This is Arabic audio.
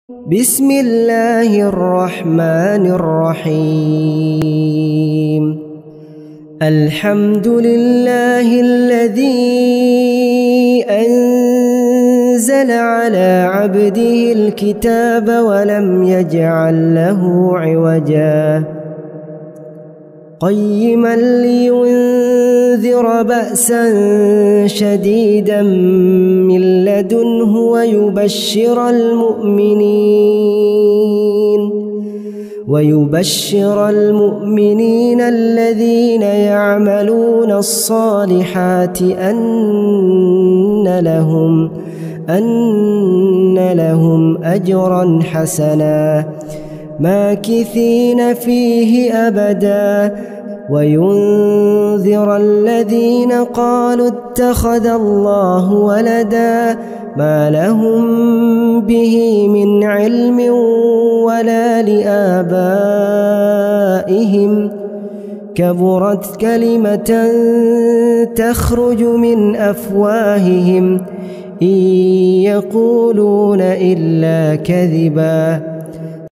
بسم الله الرحمن الرحيم. الحمد لله الذي أنزل على عبده الكتاب ولم يجعل له عوجا قيما لينذر بأسا شديدا من لدنه ويبشر المؤمنين الذين يعملون الصالحات أن لهم أجرا حسنا ماكثين فيه أبدا وينذر الذين قالوا اتخذ الله ولدا ما لهم به من علم ولا لآبائهم كبرت كلمة تخرج من أفواههم إن يقولون إلا كذبا